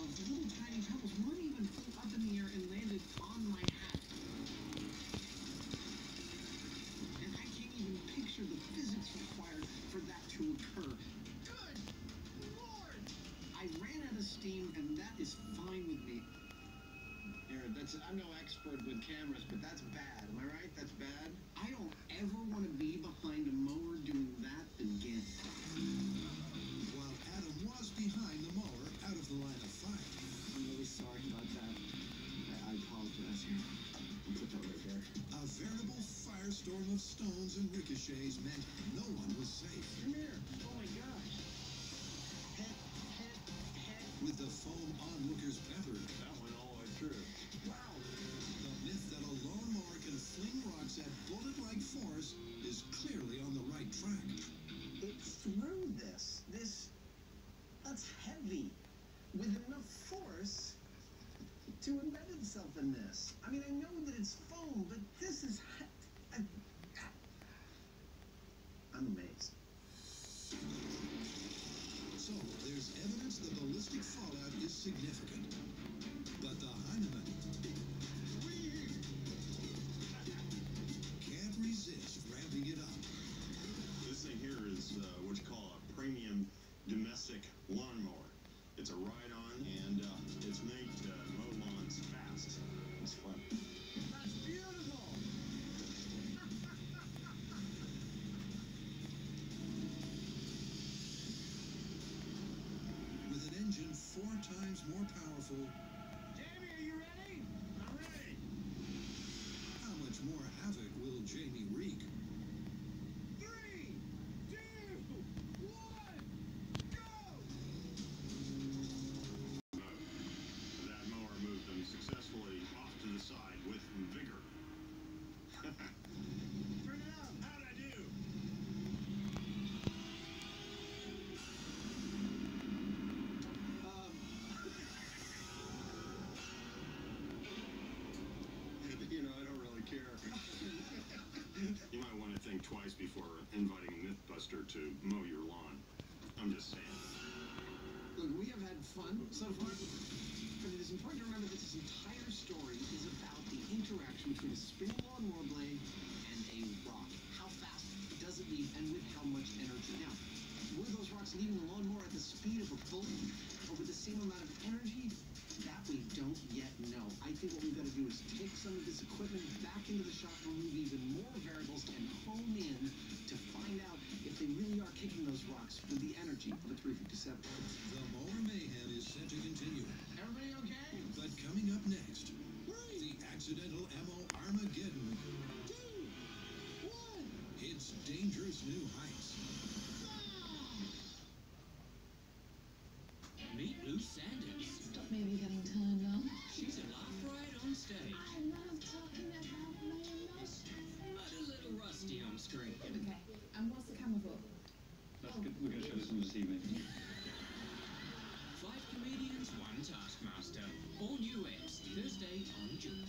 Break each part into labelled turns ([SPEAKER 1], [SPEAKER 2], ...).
[SPEAKER 1] the little tiny pebbles, one even flew up in the air and landed on my hat. And I can't even picture the physics required for that to occur. Good Lord! I ran out of steam, and that is fine with me. Here, I'm no expert with cameras, but that's bad. Am I right? That's bad? I don't ever want to be behind a mower doing that again.
[SPEAKER 2] While Adam was behind the mower, out of the line of fire.
[SPEAKER 1] I'm really sorry about that. I apologize here. I'll put that right there.
[SPEAKER 2] A veritable firestorm of stones and ricochets meant no one was safe.
[SPEAKER 1] Come here. Oh my gosh. Head.
[SPEAKER 2] With the foam onlookers peppered.
[SPEAKER 3] That went all the way through.
[SPEAKER 2] Wow. The myth that a lawnmower can fling rocks at bullet-like force is clearly on the right track.
[SPEAKER 1] It threw this. That's heavy. With enough force to embed itself in this. I mean, I know that it's foam, but this is... I'm amazed.
[SPEAKER 2] So, there's evidence the ballistic fallout is significant. But the Heinemann can't resist ramping it up.
[SPEAKER 3] This thing here is what you call a premium domestic lawnmower. It's a ride-on, and it's made to mow lawns fast. It's fun.
[SPEAKER 1] That's beautiful!
[SPEAKER 2] With an engine 4 times more powerful.
[SPEAKER 1] Jamie, are you ready?
[SPEAKER 3] I'm ready.
[SPEAKER 2] How much more havoc will Jamie wreak?
[SPEAKER 1] 3, 2, 1, go!
[SPEAKER 3] That mower moved them successfully off to the side with vigor.
[SPEAKER 1] Turn it up.
[SPEAKER 3] How'd I do?
[SPEAKER 1] You know, I don't really care.
[SPEAKER 3] You might want to think twice before inviting Mythbuster to mow your lawn. I'm just saying.
[SPEAKER 1] Look, we have had fun so far, but it is important to remember that this entire story is about the interaction between a spinning lawnmower blade and a rock. How fast does it leave, and with how much energy? Now, were those rocks leaving the lawnmower at the speed of a bullet, or with the same amount of energy? That we don't yet know. I think what we've got to do is take some of this equipment back into the shop, remove even more variables, and hone in to find out if they really are kicking those rocks with the energy of a 357.
[SPEAKER 2] The mower mayhem is set to continue.
[SPEAKER 1] Everybody okay?
[SPEAKER 2] But coming up next, the accidental ammo Armageddon
[SPEAKER 1] 2, 1.
[SPEAKER 2] hits dangerous new heights.
[SPEAKER 4] Meet Lou Sanders.
[SPEAKER 5] Stop maybe getting turned on.
[SPEAKER 4] She's a laugh right on stage,
[SPEAKER 5] I love talking about my emotions.
[SPEAKER 4] but a little rusty on screen.
[SPEAKER 5] Okay, and what's the camera for?
[SPEAKER 6] That's good. We're going to show this one this evening.
[SPEAKER 4] 5 comedians, 1 taskmaster. All new X, Thursday on June.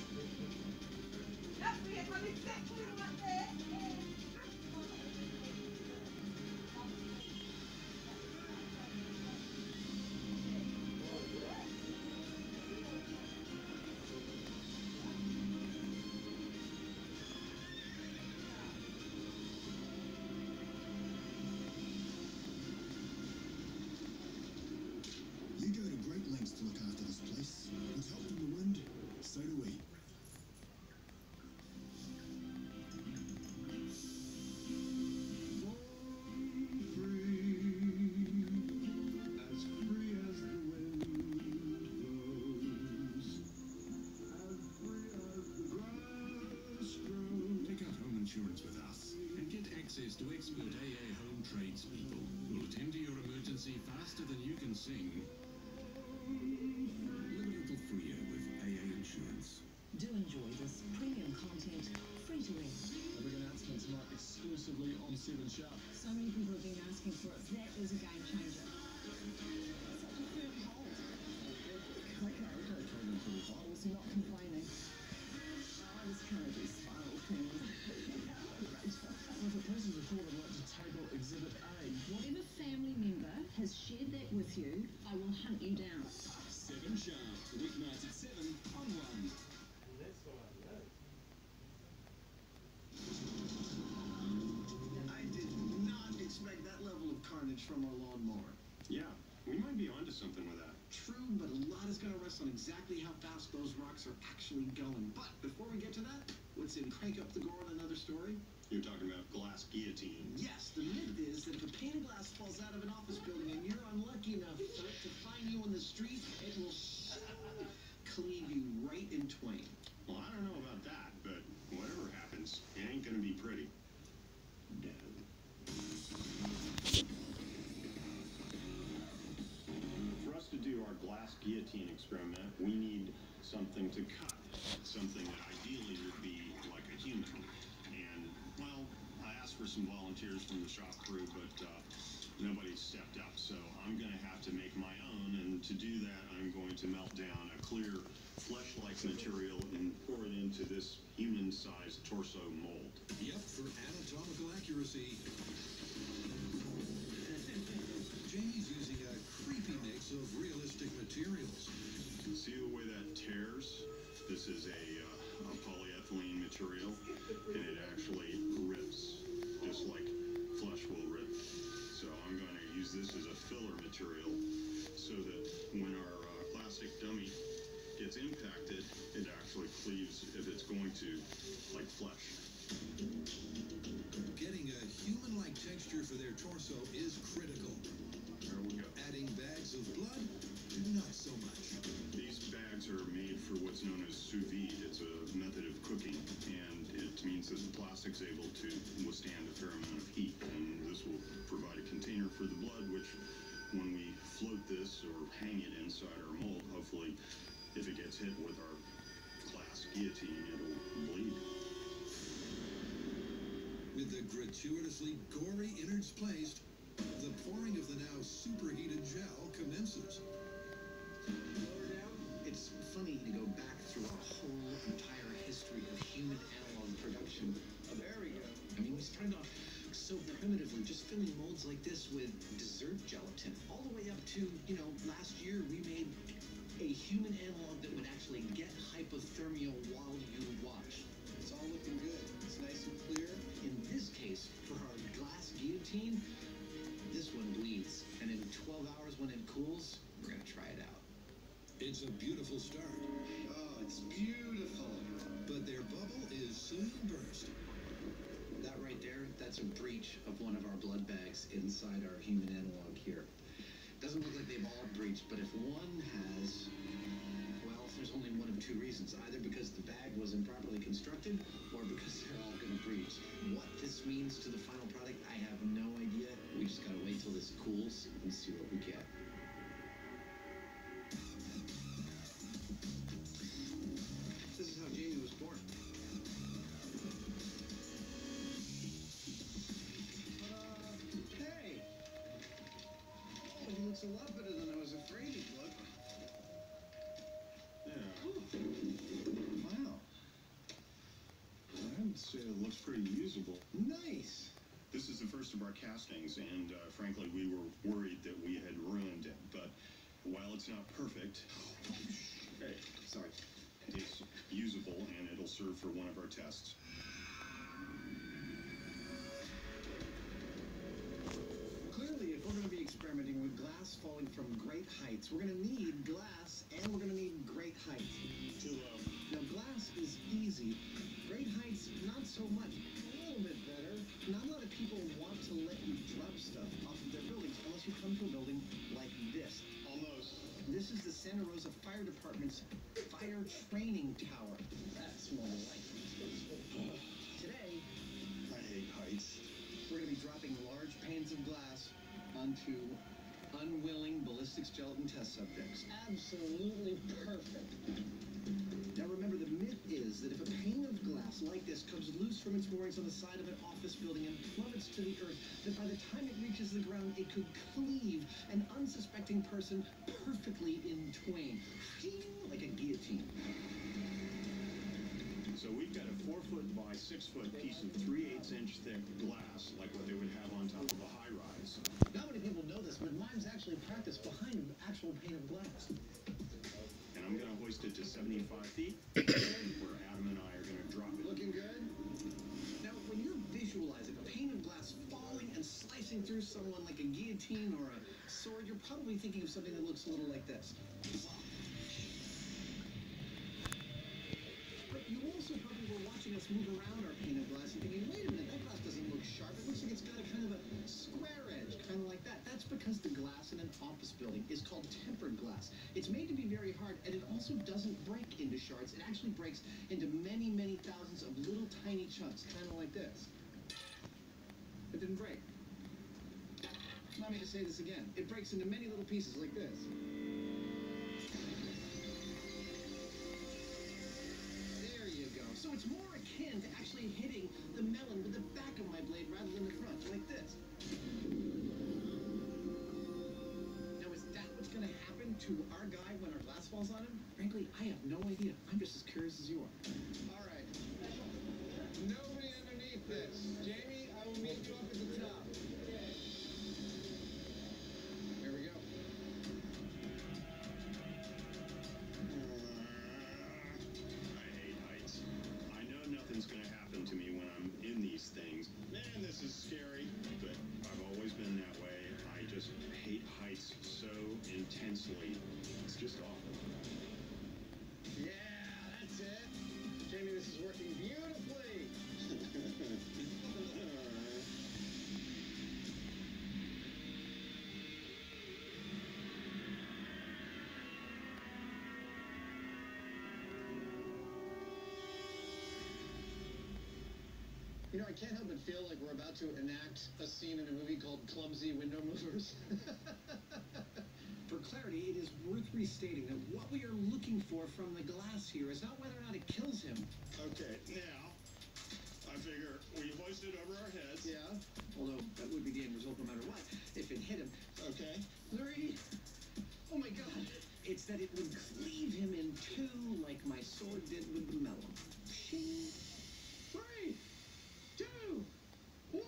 [SPEAKER 2] You go to great lengths to look after this place. With help from the wind, so do we.
[SPEAKER 7] Take out home insurance with us and get access to expert AA home tradespeople who will attend to your emergency faster than you can sing. Live a little freer with AA Insurance.
[SPEAKER 8] Do enjoy this premium content, free to air.
[SPEAKER 9] A big announcement tonight exclusively on 7 Sharp.
[SPEAKER 8] So many people have been asking for it. That is a game changer. Such a firm hold. Okay, I was not complaining. I was trying to do spiral things.
[SPEAKER 9] Well, if a person's report, I'd like to table Exhibit A.
[SPEAKER 8] Whatever family member has shared that with you, I will hunt you down.
[SPEAKER 7] 7 sharp. Weeknights at 7 on 1.
[SPEAKER 1] I did not expect that level of carnage from our lawnmower.
[SPEAKER 3] Yeah, we might be onto something with that.
[SPEAKER 1] True, but a lot is going to rest on exactly how fast those rocks are actually going. But before we get to that, let's crank up the gore on another story.
[SPEAKER 3] You're talking about glass guillotine.
[SPEAKER 1] Yes, the myth is that if a pane of glass falls out of an office building and you're unlucky enough for it to find you on the street, it will cleave you right in twain.
[SPEAKER 3] Well, I don't know about that, but whatever happens, it ain't gonna be pretty. For us to do our glass guillotine experiment, we need something to cut. Something that ideally would be like a human. And, well, I asked for some volunteers from the shop crew, but nobody stepped up. So I'm going to have to make my own. And to do that, I'm going to melt down a clear flesh-like material and pour it into this human-sized torso mold.
[SPEAKER 2] Yep, for anatomical accuracy. Jamie's using a creepy mix of realistic materials.
[SPEAKER 3] See the way that tears? This is a polyethylene material, and it actually rips, just like flesh will rip. So I'm going to use this as a filler material so that when our plastic dummy gets impacted, it actually cleaves, if it's going to, like flesh.
[SPEAKER 2] Getting a human-like texture for their torso is critical.
[SPEAKER 3] There we go.
[SPEAKER 2] Adding bags of blood, not so much.
[SPEAKER 3] These bags are made for what's known as sous vide. It's a method of cooking, and it means that the plastic's able to withstand a fair amount of heat. And this will provide a container for the blood, which when we float this or hang it inside our mold, hopefully, if it gets hit with our glass guillotine, it'll bleed.
[SPEAKER 2] With the gratuitously gory innards placed, the pouring of the now superheated gel commences.
[SPEAKER 1] It's funny to go back through our whole entire history of human analog production. Oh, there we go. I mean, we started off so primitively, just filling molds like this with dessert gelatin. All the way up to, last year we made a human analog that would actually get hypothermia while you watch. It's all looking good. It's nice and clear. In this case, for our glass guillotine, this one bleeds. And in 12 hours when it cools, we're going to try it out.
[SPEAKER 2] It's a beautiful start.
[SPEAKER 1] Oh, it's beautiful.
[SPEAKER 2] But their bubble is soon burst.
[SPEAKER 1] That right there, that's a breach of one of our blood bags inside our human analog here. Doesn't look like they've all breached, but if one has, well, there's only one of two reasons. Either because the bag was improperly constructed, or because they're all going to breach. What this means to the final product, I have no idea. We just got to wait till this cools and see what we get. This is how Jamie was born. Hey! Oh, he looks a lot better than I was afraid he'd look.
[SPEAKER 3] Yeah.
[SPEAKER 1] Wow.
[SPEAKER 3] I'd say it looks pretty usable.
[SPEAKER 1] Nice!
[SPEAKER 3] This is the first of our castings, and frankly, we were worried that we had ruined it. But while it's not perfect,
[SPEAKER 1] Hey, sorry.
[SPEAKER 3] it's usable, and it'll serve for one of our tests.
[SPEAKER 1] Clearly, if we're going to be experimenting with glass falling from great heights, we're going to need glass, and we're going to need great heights. Now, glass is easy. Great heights, not so much. A little bit better. Not a lot of people want to let you drop stuff off of their buildings unless you come to a building like this.
[SPEAKER 3] Almost.
[SPEAKER 1] This is the Santa Rosa Fire Department's fire training tower. That's more like it. Today,
[SPEAKER 3] I hate heights.
[SPEAKER 1] we're going to be dropping large panes of glass onto unwilling ballistics gelatin test subjects. Absolutely perfect. Now remember, the myth is that if a pane of glass like this comes loose from its moorings on the side of an office building and plummets to the earth, that by the time it reaches the ground, it could cleave an unsuspecting person perfectly in twain, like a guillotine.
[SPEAKER 3] So we've got a 4-foot by 6-foot piece of 3/8-inch thick glass, like what they would have on top of a high-rise.
[SPEAKER 1] Not many people know this, but mine's actually practiced behind an actual pane of glass.
[SPEAKER 3] hoisted to 75 feet, where Adam and I are going to drop it.
[SPEAKER 1] Looking good? Now, when you're visualizing a pane of glass falling and slicing through someone like a guillotine or a sword, you're probably thinking of something that looks a little like this. But you also probably were watching us move around our pane of glass and thinking, wait a minute, that glass doesn't look sharp. It looks like it's got a kind of a square edge, kind of like that. That's because the glass in an office building is called tempered glass. It's made to be very hard, and it also doesn't break into shards. It actually breaks into many, many thousands of little tiny chunks, kind of like this. It didn't break. Allow me to say this again. It breaks into many little pieces like this. There you go. So it's more akin to actually hitting the melon with the back of my blade rather than the front, like this. Now, is that what's going to happen to our guy when our glass falls on him? Frankly, I have no idea. I'm just as curious as you are. All right. Nobody underneath this. Jamie, I will meet you up at the top. Here we go.
[SPEAKER 3] I hate heights. I know nothing's going to happen to me when I'm in these things. Man, this is scary, but I've always been that way. I just hate heights so intensely. It's just awful.
[SPEAKER 1] Yeah, that's it. Jamie, this is working beautifully. You know, I can't help but feel like we're about to enact a scene in a movie called Clumsy Window Movers. For clarity, it is worth restating that what we are looking for from the glass here is not whether or not it kills him.
[SPEAKER 3] Okay, now, I figure we hoist it over our heads.
[SPEAKER 1] Yeah, although that would be the end result no matter what, if it hit him.
[SPEAKER 3] Okay.
[SPEAKER 1] 3. Oh my god. It's that it would cleave him in two like my sword did with the melon. 3, 2, 1.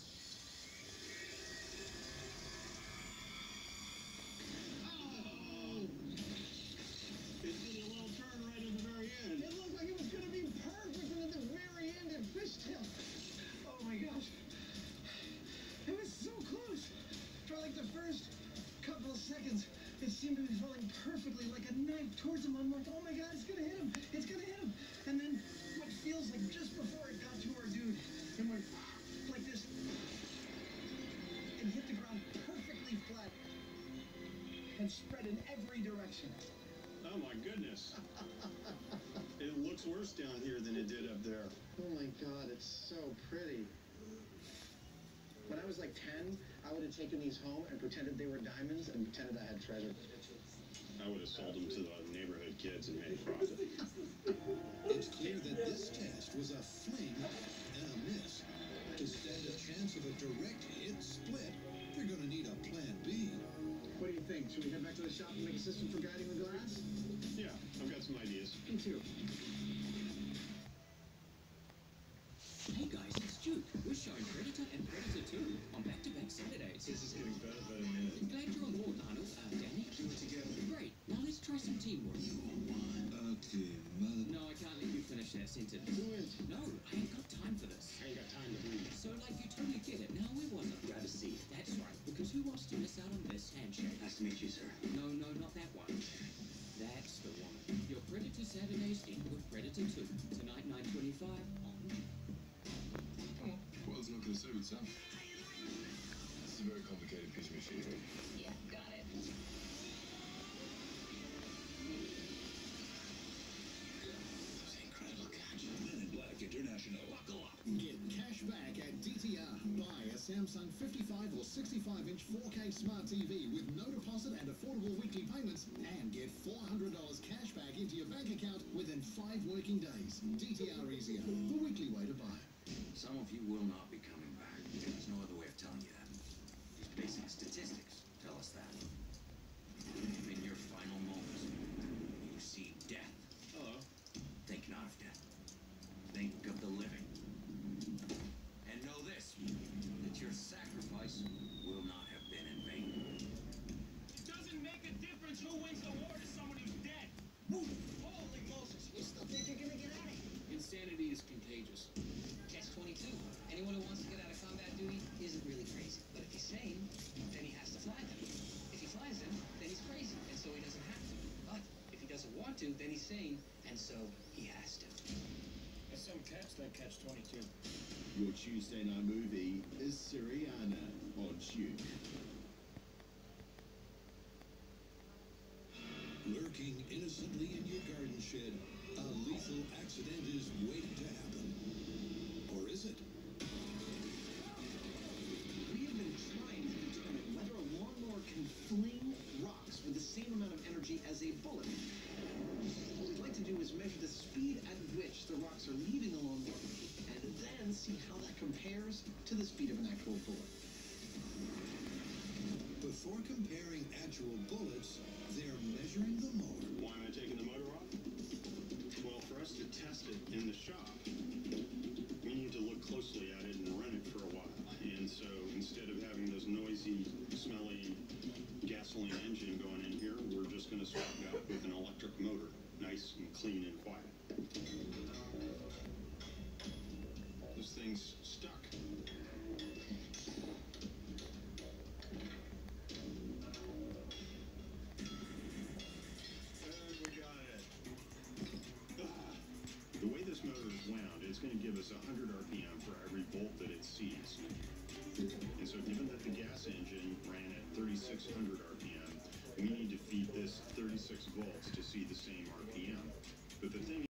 [SPEAKER 3] It did a little turn right at the very end.
[SPEAKER 1] It looked like it was going to be perfect, and at the very end it fished him. Oh my gosh. It was so close. For like the first couple of seconds, it seemed to be falling perfectly like a knife towards him. I'm like, oh my god, it's going to hit him. It's going to hit him. And then what feels like just before it got to our dude, it went like this and hit the ground perfectly flat and spread in every direction.
[SPEAKER 3] Oh my goodness. It looks worse down here than it did up there.
[SPEAKER 1] Oh my god, it's so pretty. When I was like 10, I would have taken these home and pretended they were diamonds and pretended I had treasure.
[SPEAKER 3] I would have sold them to the neighborhood kids and made a profit.
[SPEAKER 2] It's clear that this test was a fling and a miss. To stand a chance of a direct hit split, they're going to need a plan B.
[SPEAKER 1] What do you think? Should we head back to the shop and make a system for guiding the glass?
[SPEAKER 3] Yeah, I've got some ideas.
[SPEAKER 1] Me too.
[SPEAKER 4] Hey guys, it's Duke. We're showing Predator and Predator 2 on back-to-back Saturdays.
[SPEAKER 6] This is getting better by the minute.
[SPEAKER 4] I'm glad you're on board, Arnold. Danny?
[SPEAKER 2] Do it together.
[SPEAKER 4] Great. Now let's try some teamwork.
[SPEAKER 2] You are one. Okay, mother.
[SPEAKER 4] No, I can't let you finish that sentence.
[SPEAKER 1] Do it.
[SPEAKER 4] No, I ain't got time for this.
[SPEAKER 3] I ain't got time to breathe.
[SPEAKER 4] So, like, you totally get it. Now, where was I?
[SPEAKER 10] Grab a seat.
[SPEAKER 4] That's right, because who wants to miss out on this handshake?
[SPEAKER 10] Nice to meet you, sir.
[SPEAKER 4] No, not that one. That's the one. Your Predator Saturdays end with Predator 2. Tonight, 9:25 on...
[SPEAKER 6] Well, it's not going to serve itself. This is a very complicated piece of machinery.
[SPEAKER 5] Yeah, got it.
[SPEAKER 2] Those incredible catch. Men in Black International. Buckle up.
[SPEAKER 7] Get cash back at DTR. Buy a Samsung 55 or 65-inch 4K smart TV with no deposit and affordable weekly payments, and get $400 cash back into your bank account within 5 working days. DTR Easier, the weekly way to buy.
[SPEAKER 10] Some of you will not be coming back. There's no other way of telling you that. Basic statistics tell us that. In your final moments, you see death.
[SPEAKER 3] Hello.
[SPEAKER 10] Think not of death. Think of the living. And know this, that your sacrifice will not have been in vain.
[SPEAKER 11] It doesn't make a difference who wins the war to someone who's dead.
[SPEAKER 10] Move!
[SPEAKER 1] he's sane, and so he has to.
[SPEAKER 9] There's some cats that catch 22.
[SPEAKER 11] Your Tuesday night movie is Syriana on Tune.
[SPEAKER 2] Lurking innocently in your garden shed, a lethal accident is waiting to happen. Or is it?
[SPEAKER 1] We have been trying to determine whether a lawnmower can fling rocks with the same amount of energy as a bullet. What we'd like to do is measure the speed at which the rocks are leaving the lawnmower, and then see how that compares to the speed of an actual bullet.
[SPEAKER 2] Before comparing actual bullets, they're measuring the motor.
[SPEAKER 3] Why am I taking the motor off? Well, for us to test it in the shop, we need to look closely at it and run it for a while. And so instead of having this noisy, smelly gasoline engine going in here, we're just going to swap it out with an electric motor. Nice and clean and quiet. This thing's stuck. The way this motor is wound, it's going to give us 100 RPM for every volt that it sees. And so given that the gas engine ran at 3,600 RPM, we need to feed this 36 volts to see the same RPM. But the thing